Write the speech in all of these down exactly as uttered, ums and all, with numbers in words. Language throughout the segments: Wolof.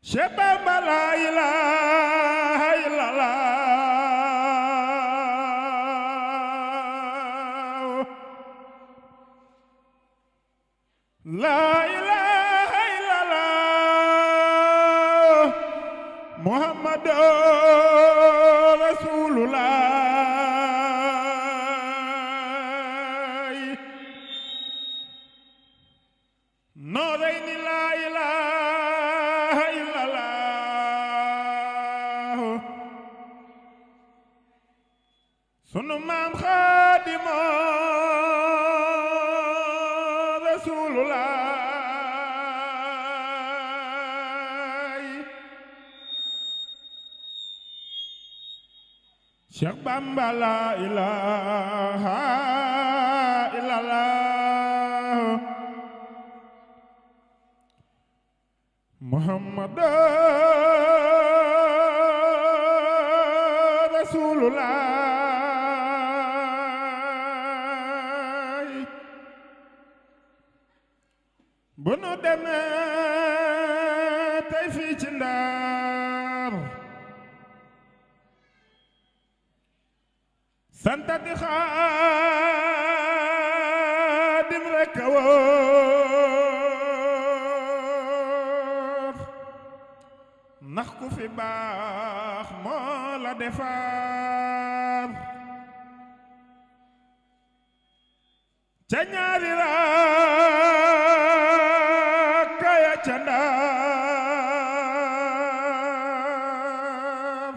Cheikh Bamba la ilaha illallah la ilaha illallah Muhammadur Rasulullah Noreyni la ilaha illallah sunu maam Xaadimu Rasulullah Cheikh Bamba la ilaha illallah Muhammad Rasulullah bu nu demee tey fii ci Ndar santati Xaadim rekk a wóor ndax ku fi baax moo la defar ca ñaari rakka ya ca Ndar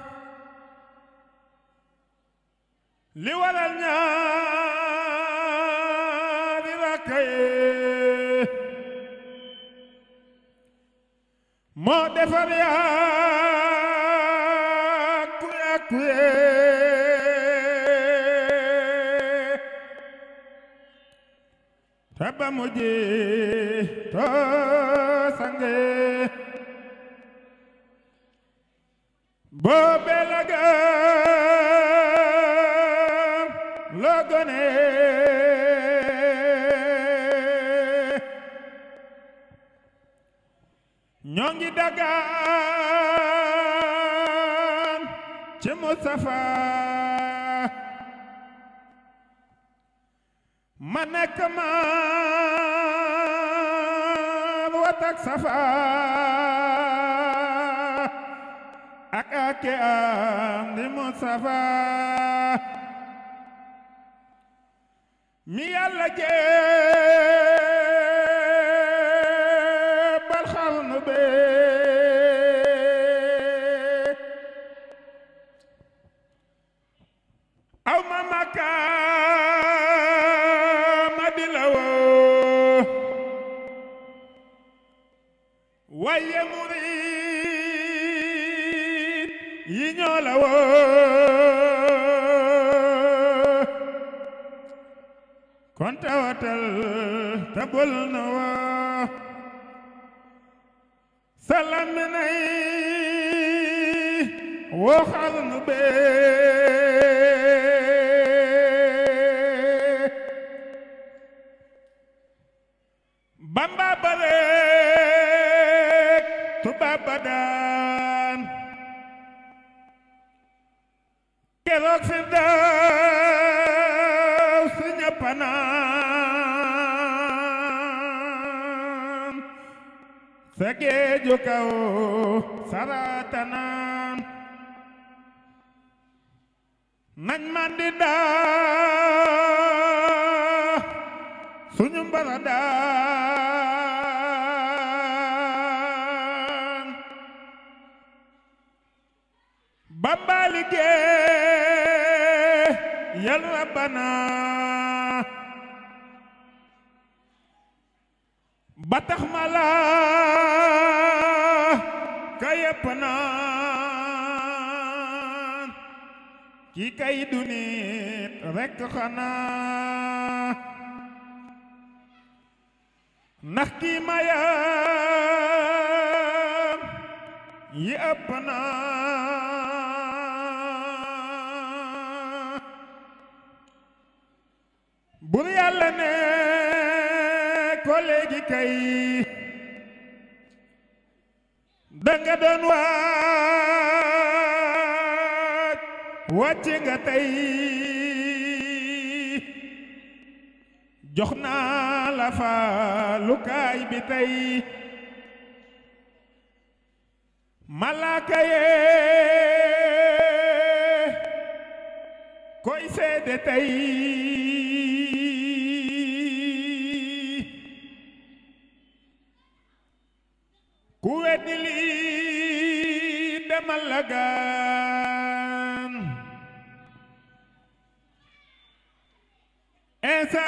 li waral ñaari rakka ye moo defar yàqu yàqu ye te ba mu ji to sange boobe la gëm la gone ñoo ngi dagaan ci Mustafa ma nekk maar watak safa ak ake am di Mustafa mi Yàlla jébbal xarnu be aw ma Makka ma di la woo waaye murid yi ñoo la woo kon tawatal te bul na woo salam mi nay woo xarnu be Bamba barek tubaab ba daan keroog fi daaw si ñëpp naan sa géeju kaw saratanaan nañ man di daa suñu mbara daan Bamba liggéey yal Rabbana ba tax mala ka yépp naan ki kay du nit rekk xanaa ndax kii mayam yi ëpp na bur Yàlla ne ko léegi kay danga doon waaj wàcc nga tey jox naa la faalukaay bi tey malaaka yee koy seede tey ku weddi lii demal la gaan Insa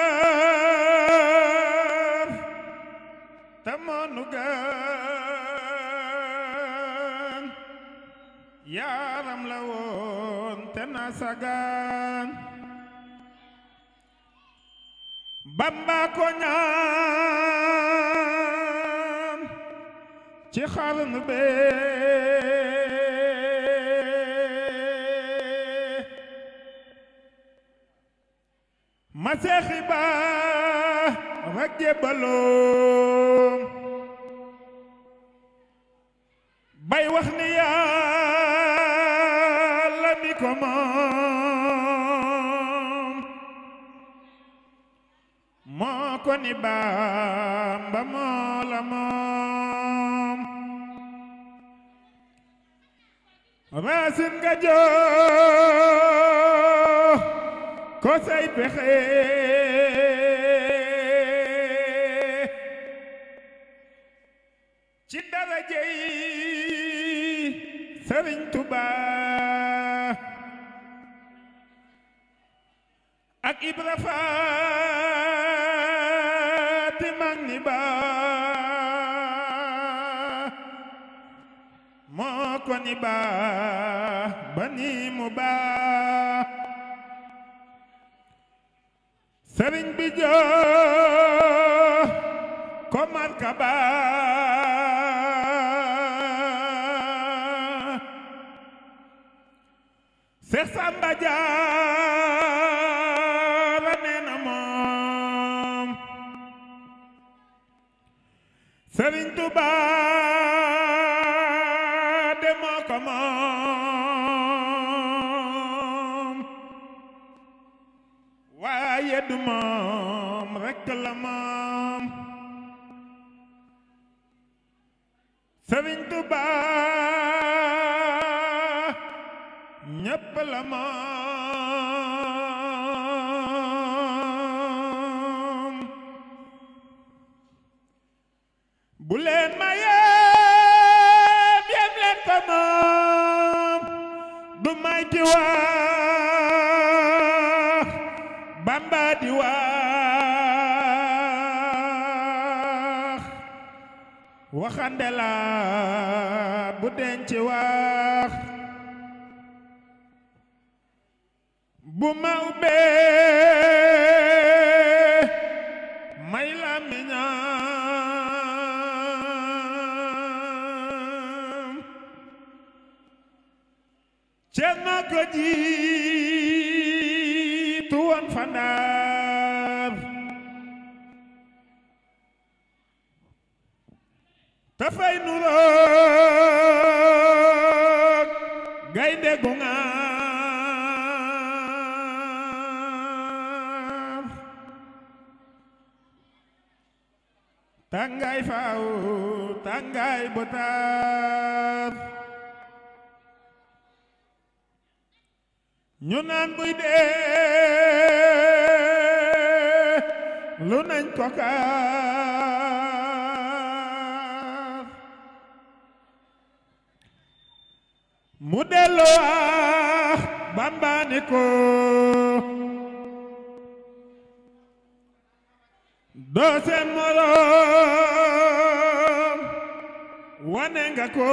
dimbar ta moonu gaan yaaram la woon te na sagaan Bamba ko ñaan ci xarnu bee ma seexi ba rek jébbaloom bay wax ni Yàlla mi ko moom moo ko ni Bamba moo la moom raasin nga joo ko say pexe ci daraja yi Sëriñ Tuubaa ak Ibra Faati mag ni ba moo ko ni ba ba ni mu ba sëriñ bi joo ko markaba Seex Samba Jaara nee na moom Sëriñ Tuubaa de moo ko moom waaye du moom rekk la moom Sëriñ Tuubaa ñépp la moom bu leen ma yem yem leen ko moom du may ci wax Bamba di wax waxande la bu denc wax bu ma ubbee may la miñam Cerno ko jiitu woon fa Ndar ta fay nuroog gaynde gu ngaar tàngaay faaw tàngaay bu tar ñu naan buy dee lu nañ ko kaar mu delloo wax Bamba ni ko doo seen moroom wane nga ko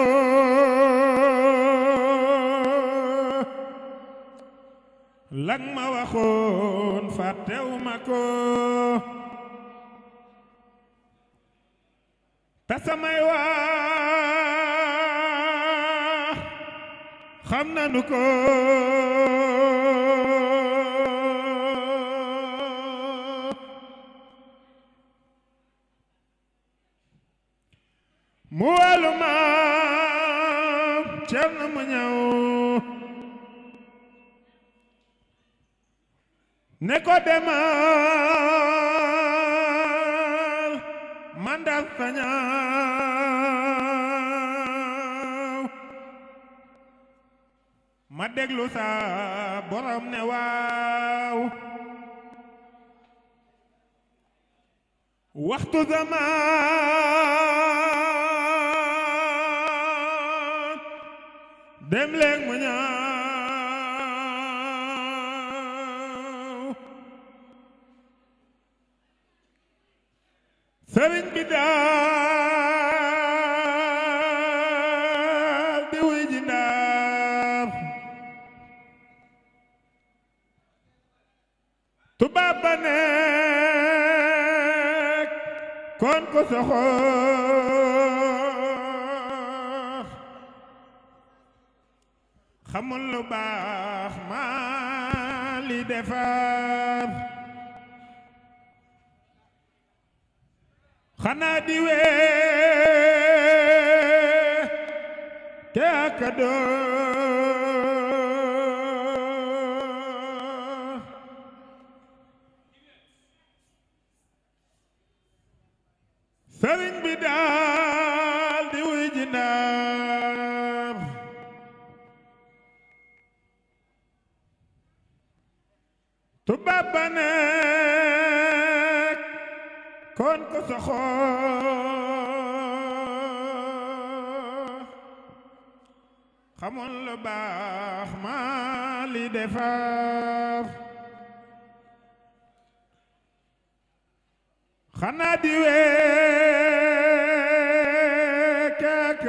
lang ma waxoon fàttewuma ko ta samay wax xam nanu ko mu walu maam Cerno mu ñëw ne ko demal man dal fa ñaaw ma déglu sa borom ne waaw waxtu zaman dem leen mu ñaaw sëriñ bi daal di wuy ji Ndar tubaab ba nekk kon ko soxor xamul lu baax maa li defar xanaa di wee te aka door sëriñ bi daal di wuy ji Ndar tubaab ba nekk kon ko soxor xamul lu baax maa li defar xanaa di wee kaka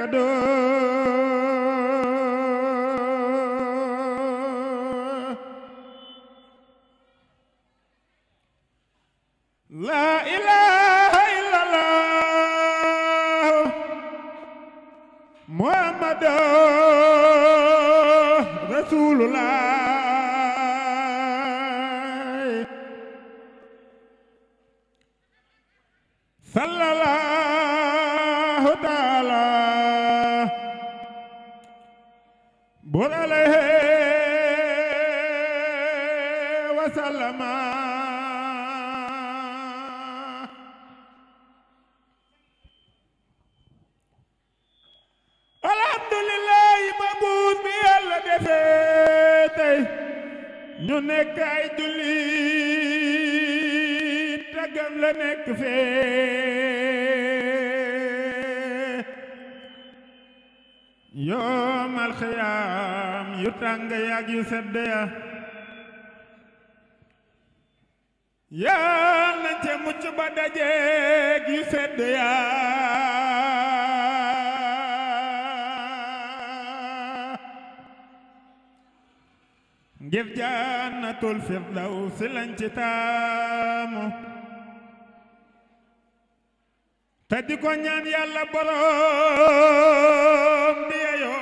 door la ilaha illallah muhammadu rasulullah sallallahu taala bur alayhi wa sallama alhamdulillahi ba buur bi Yàlla defee tey ñu nekk ay jullit tagam la nekk fee yoomal xiyaam yu tàng yaag yu sedd ya yaa nañ ca mucc ba dajeeg yu sedd ya ngir jannatul firdaws lañ ci taamu te di ko ñaan Yàlla borom bi yoo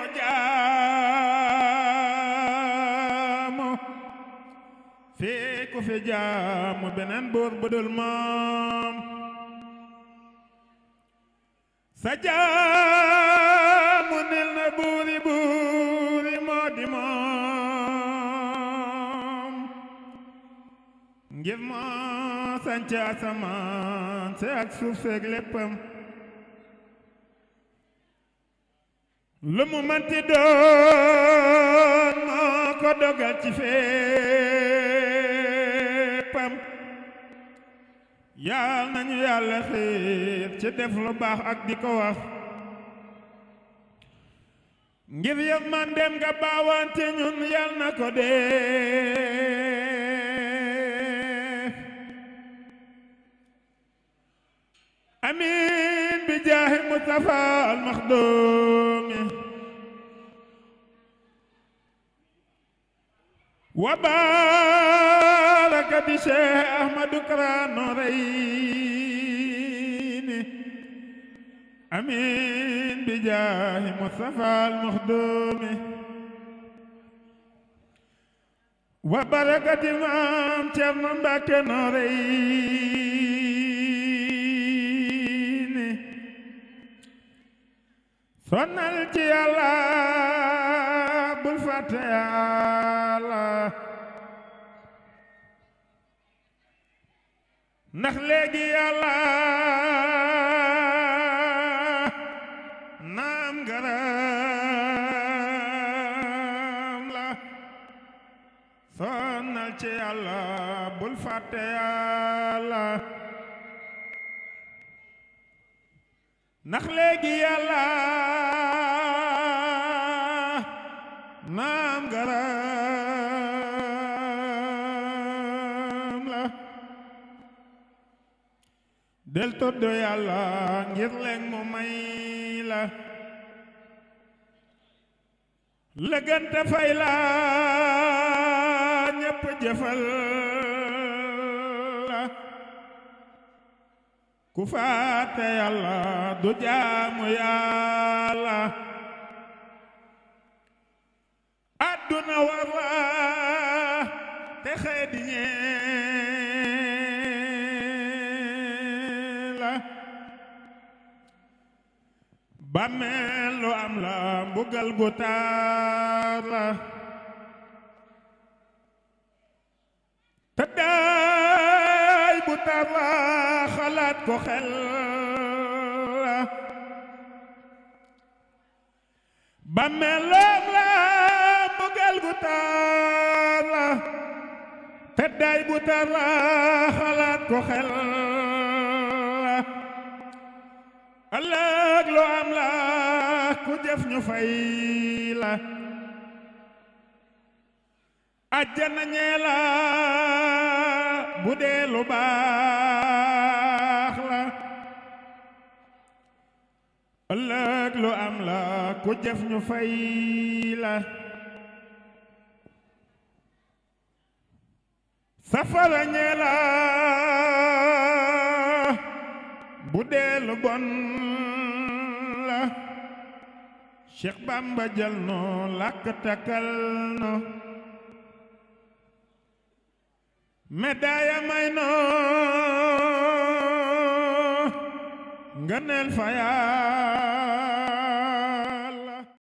jaamu fii ku fi jaamu beneen buur bu dul moom sa jaamu nil na buuri buuri moo di moom ngir moo sanc asamaan se ak suuf seeg léppam lu mu manti doon moo ko dogal ci féppam yal nañu Yàlla xiir ci def lu baax ak di ko wax ngir yëf man dem nga baawante ñun yal na ko def amiin bi jaahi Mustafa al Maxdumi wa baraka bi Cheikh Ahmadu Kara Noreyni amiin bi jaahi Mustafa al Maxdumi wa barakati maam Cerno Mbàkke Noreyni sonal ci yàlla bul fàtte yàlla ndax léegi yàlla naam garam la sonal ci yàlla bul fàtte yàlla ndax léegi yàlla naam garam la del tudd yàlla ngir leen mu may la lëgante fay la ñépp jëfal la ku faate yàlla du jaamu yàlla àdduna war la te xëy di ñee la bàmmeel lu am la mbugal gu taar la te daay bu tar la xalaat ko xel la bàmmeel lu am la mbugal gu taar la te daay bu tar la xalaat ko xel la ëllëg lu am la ku jëf ñu fay la àjjana ñee la bu dee lu baax la ëllëg lu am la ku jëf ñu fay la safara ñee la bu dee lu bon la Cheikh Bamba jël no làkk takkal no médaille may no ngëneel fa